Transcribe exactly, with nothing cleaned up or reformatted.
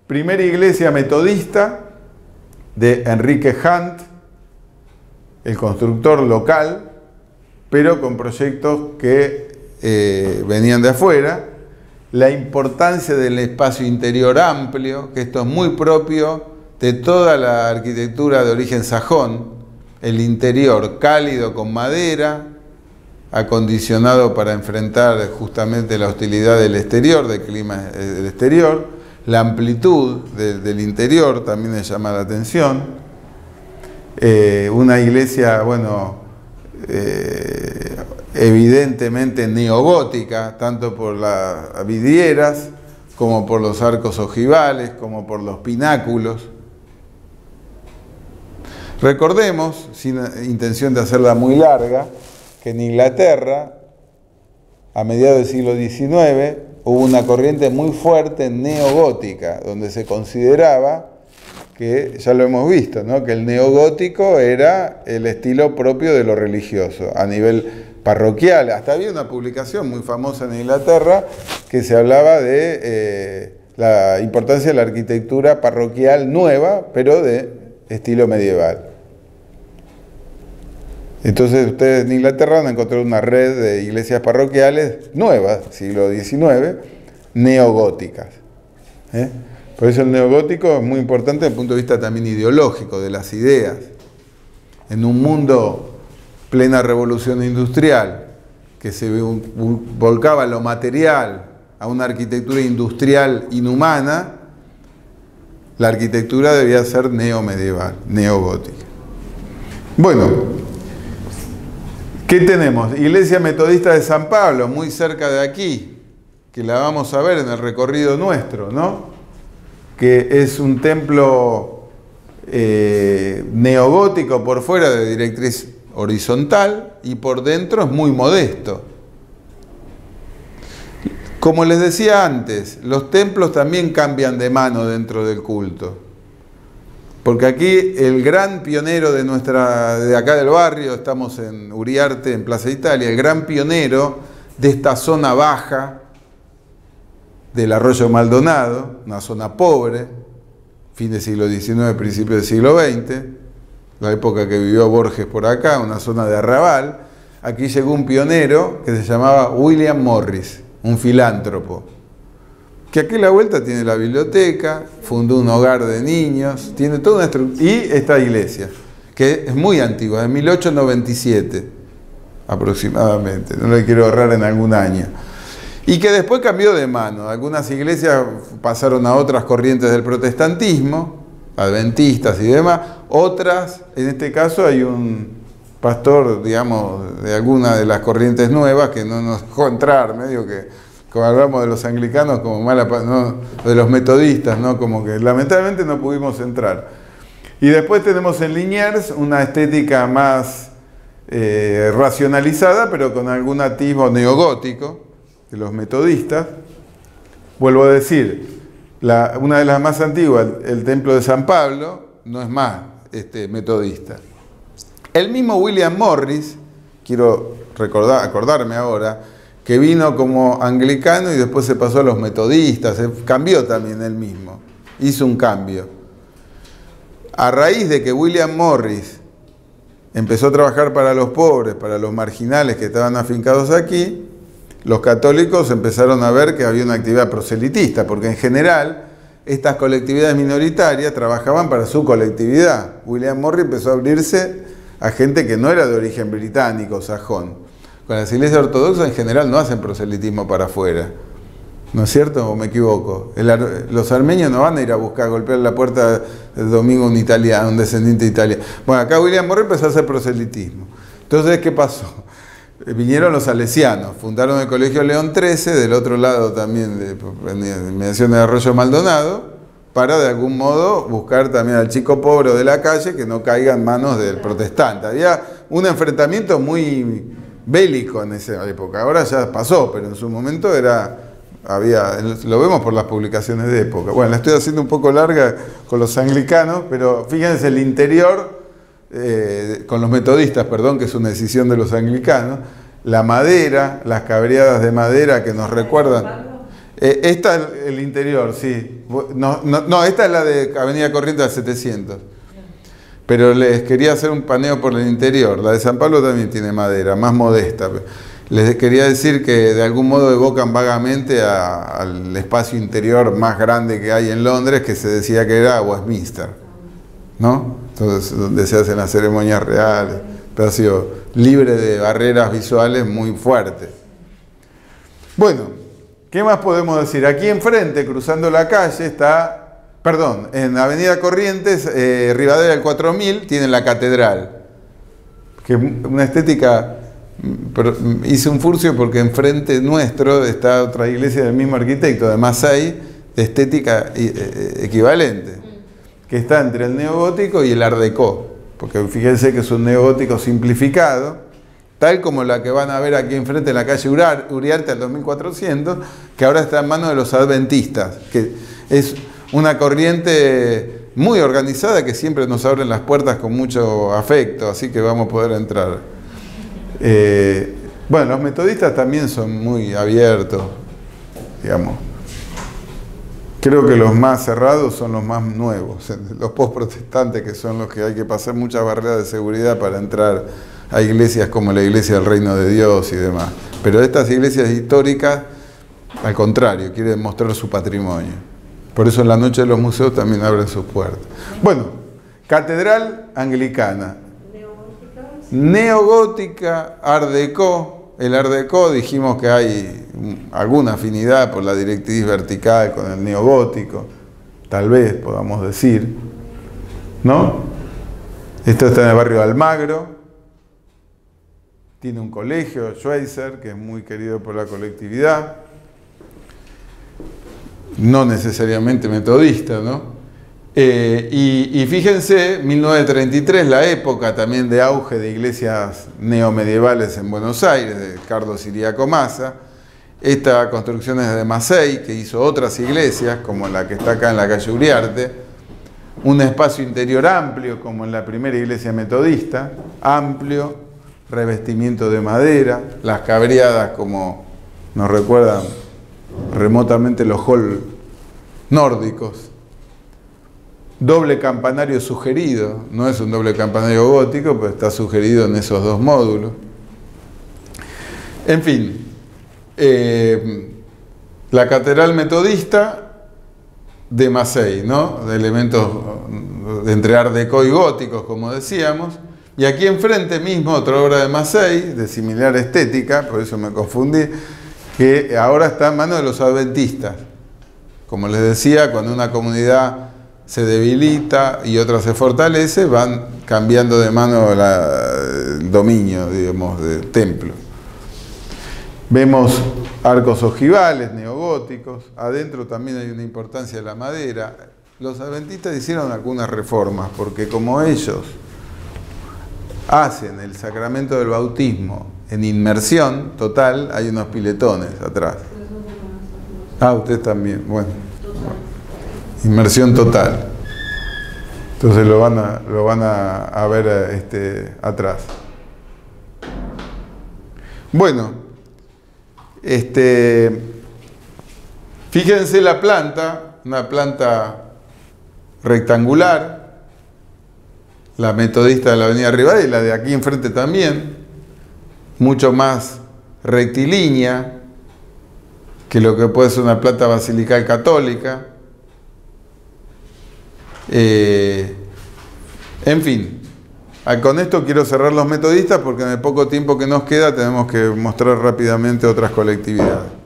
Primera iglesia metodista de Enrique Hunt, el constructor local, pero con proyectos que eh, venían de afuera. La importancia del espacio interior amplio, que esto es muy propio de toda la arquitectura de origen sajón, el interior cálido con madera, acondicionado para enfrentar justamente la hostilidad del exterior, del clima del exterior. La amplitud de, del interior también les llama la atención. Eh, una iglesia, bueno, eh, evidentemente neogótica, tanto por las vidrieras, como por los arcos ojivales, como por los pináculos. Recordemos, sin intención de hacerla muy larga, que en Inglaterra, a mediados del siglo diecinueve, hubo una corriente muy fuerte neogótica, donde se consideraba que, ya lo hemos visto, ¿no?, que el neogótico era el estilo propio de lo religioso, a nivel parroquial. Hasta había una publicación muy famosa en Inglaterra que se hablaba de eh, la importancia de la arquitectura parroquial nueva, pero de estilo medieval. Entonces ustedes en Inglaterra van a encontrar una red de iglesias parroquiales nuevas, siglo diecinueve, neogóticas. ¿eh? Por eso el neogótico es muy importante desde el punto de vista también ideológico, de las ideas. En un mundo plena revolución industrial, que se volcaba lo material a una arquitectura industrial inhumana, la arquitectura debía ser neomedieval, neogótica. Bueno, ¿qué tenemos? Iglesia Metodista de San Pablo, muy cerca de aquí, que la vamos a ver en el recorrido nuestro, ¿no? Que es un templo eh, neogótico por fuera, de directriz horizontal, y por dentro es muy modesto. Como les decía antes, los templos también cambian de mano dentro del culto. Porque aquí el gran pionero de nuestra, de acá del barrio, estamos en Uriarte, en Plaza Italia, el gran pionero de esta zona baja del Arroyo Maldonado, una zona pobre, fin del siglo diecinueve, principio del siglo veinte, la época que vivió Borges por acá, una zona de arrabal. Aquí llegó un pionero que se llamaba William Morris, un filántropo, que aquí a la vuelta tiene la biblioteca, fundó un hogar de niños, tiene toda una estructura, y esta iglesia, que es muy antigua, de mil ochocientos noventa y siete aproximadamente, no le quiero ahorrar en algún año, y que después cambió de mano. Algunas iglesias pasaron a otras corrientes del protestantismo, adventistas y demás, otras, en este caso hay un pastor, digamos, de alguna de las corrientes nuevas que no nos dejó entrar, medio que, como hablamos de los anglicanos, como mala, no, de los metodistas, ¿no? Como que lamentablemente no pudimos entrar. Y después tenemos en Liniers una estética más eh, racionalizada, pero con algún atisbo neogótico de los metodistas. Vuelvo a decir, la, una de las más antiguas, el, el templo de San Pablo, no es más este, metodista. El mismo William Morris, quiero recordar, acordarme ahora, que vino como anglicano y después se pasó a los metodistas, se cambió también él mismo, hizo un cambio. A raíz de que William Morris empezó a trabajar para los pobres, para los marginales que estaban afincados aquí, los católicos empezaron a ver que había una actividad proselitista, porque en general estas colectividades minoritarias trabajaban para su colectividad. William Morris empezó a abrirse a gente que no era de origen británico, sajón. Con las iglesias ortodoxas en general no hacen proselitismo para afuera, ¿no es cierto? ¿O me equivoco? El, los armenios no van a ir a buscar, a golpear la puerta el domingo un italiano, un descendiente de Italia. Bueno, acá William Morris empezó a hacer proselitismo. Entonces, ¿qué pasó? Vinieron los salesianos, fundaron el Colegio León trece, del otro lado también de, de inmediación de Arroyo Maldonado, para de algún modo buscar también al chico pobre de la calle que no caiga en manos del protestante. Había un enfrentamiento muy bélico en esa época, ahora ya pasó, pero en su momento era, había, lo vemos por las publicaciones de época. Bueno, la estoy haciendo un poco larga con los anglicanos, pero fíjense el interior, eh, con los metodistas, perdón, que es una decisión de los anglicanos, la madera, las cabreadas de madera que nos recuerdan, Eh, esta es el interior, sí. No, no, no, esta es la de Avenida Corrientes al setecientos. Pero les quería hacer un paneo por el interior. La de San Pablo también tiene madera, más modesta. Les quería decir que de algún modo evocan vagamente a, al espacio interior más grande que hay en Londres, que se decía que era Westminster, ¿no? Entonces, donde se hacen las ceremonias reales, pero ha sido libre de barreras visuales muy fuertes. Bueno, ¿qué más podemos decir? Aquí enfrente, cruzando la calle, está, perdón, en Avenida Corrientes, eh, Rivadavia del cuatro mil, tiene la catedral, que es una estética. Pero hice un furcio porque enfrente nuestro está otra iglesia del mismo arquitecto, de Massey, de estética equivalente, que está entre el neogótico y el art déco, porque fíjense que es un neogótico simplificado, tal como la que van a ver aquí enfrente en la calle Uriarte al dos mil cuatrocientos, que ahora está en manos de los adventistas, que es una corriente muy organizada que siempre nos abren las puertas con mucho afecto, así que vamos a poder entrar. Eh, bueno, los metodistas también son muy abiertos, digamos. Creo que los más cerrados son los más nuevos, los postprotestantes, que son los que hay que pasar muchas barreras de seguridad para entrar a iglesias como la Iglesia del Reino de Dios y demás. Pero estas iglesias históricas, al contrario, quieren mostrar su patrimonio. Por eso en la noche de los museos también abren sus puertas. Bueno, Catedral Anglicana. Neogótica, art déco. El art déco dijimos que hay alguna afinidad por la directriz vertical con el neogótico, tal vez podamos decir, ¿no? Esto está en el barrio de Almagro, tiene un colegio, Schweitzer, que es muy querido por la colectividad, no necesariamente metodista, ¿no? Eh, y, y fíjense, mil novecientos treinta y tres, la época también de auge de iglesias neomedievales en Buenos Aires, de Carlos Siriaco Massa. Esta construcción es de Massey, que hizo otras iglesias, como la que está acá en la calle Uriarte. Un espacio interior amplio, como en la primera iglesia metodista, amplio, revestimiento de madera, las cabriadas como nos recuerdan remotamente los hall nórdicos. Doble campanario sugerido, no es un doble campanario gótico, pero está sugerido en esos dos módulos. En fin, eh, la catedral metodista de Massey, ¿no? De elementos de entre art déco y góticos, como decíamos. Y aquí enfrente mismo otra obra de Massey, de similar estética, por eso me confundí, que ahora está en manos de los adventistas. Como les decía, cuando una comunidad se debilita y otra se fortalece, van cambiando de mano la, el dominio, digamos, del templo. Vemos arcos ojivales, neogóticos, adentro también hay una importancia de la madera. Los adventistas hicieron algunas reformas, porque como ellos hacen el sacramento del bautismo en inmersión total, hay unos piletones atrás. Ah, usted también, bueno. Inmersión total. Entonces lo van a, lo van a, a ver este, atrás. Bueno, este, fíjense la planta, una planta rectangular, la metodista de la avenida Rivadavia y la de aquí enfrente también, mucho más rectilínea que lo que puede ser una planta basilical católica. Eh, en fin, con esto quiero cerrar los metodistas porque en el poco tiempo que nos queda tenemos que mostrar rápidamente otras colectividades.